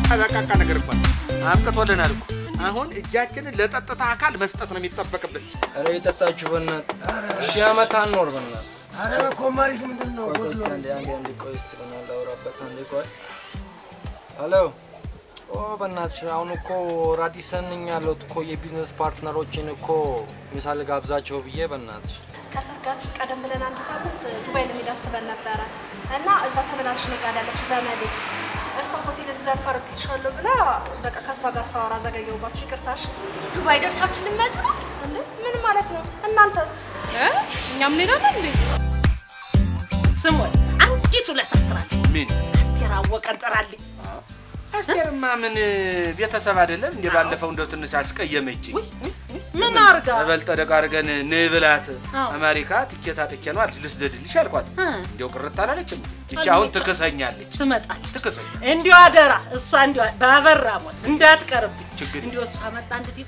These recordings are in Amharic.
አበቃቃ ነገር እኮ አብቅቶልናል እኮ አሁን እጃችንን ለጠጥታ አካል መስጠት ነው የሚጠበቅብን አረ ይጠጣችሁ በእናት እሺ አመት አንኖር በእናት አረ በኮማሪስ ምንድነው ቆይስ አንዴ ቆይስ በእናት አውራበት አንዴ ቆይ ሄሎ ኦ በእናትሽ አሁን እኮ ራዲሰን ያለው እኮ የቢዝነስ ፓርትነሮችን እኮ ምሳሌ ጋብዛቸው ብዬ በእናትሽ ከሰርጋችን ቀደም ብለን አንድ ሳምንት ዱባይ ለመሄድ አስበን ነበር እና እዛ ተመላሽ ነጋዳለች ዘመዴ እሷ ሆቴል ዘፈርብልሻለሁ ብላ በቃ ከሷ ጋር ሳወራ ዘገየውባችሁ ይቅርታሽ ዱባይ ደርሳችሁ ልመጡ ነው እንዴ ምን ማለት ነው እናንተስ እኛም እንሄዳለን እንዴ ስሞን አንዲት ሁለት አስራት ምን አስቴር አወቀን ጠራልኝ አስቴርማ ምን ቤተሰብ አይደለም እንዴ ባለፈው እንደው ትንሽ አስቀየመችኝ ምን አርጋ ተበልጠ ደቃርገን ንብላት አሜሪካ ትኬታ ተከኗል አልሽ ልስደድልሽ አልኳት እንደው ቅርታ አላለችም እቺ አሁን ትከሰኛለች ትመጣለች ትከሰኝ እንዴው አደራ እሷ እንዴው ባበራሞት እንዳትቀርብ እንዴው እሷ መጣ እንደዚህ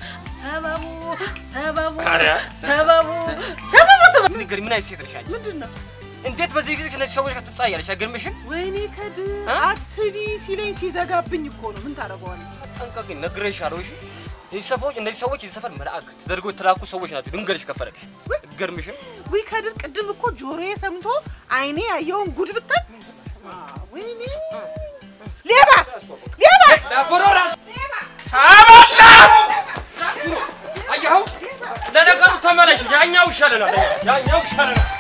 ሰበቡ ንገሪ ምን አይነት ሴት ነሽ አንቺ ምንድነው እንዴት በዚህ ጊዜ ከነዚህ ሰዎች ጋር ትጣያለሽ አገርምሽም ወይኔ ከድ አትቢ ሲለኝ ሲዘጋብኝ እኮ ነው ምን ታረጋዋለሽ ጠንቀቂ ነግሬሻለሁ እሺ እነዚህ ሰዎች የሰፈር መልአክ ተደርጎ ተላኩ ሰዎች ናቸው ድንገርሽ ከፈለግሽ አገርምሽም ወይ ከድር ቅድም እኮ ጆሮዬ ሰምቶ አይኔ ያየውን ጉድ ብታይ ወይኔ ሌባ ዳቦራስ ሌባ አባላ አያው ለነገሩ ተመለሽ ያኛው ይሻለናል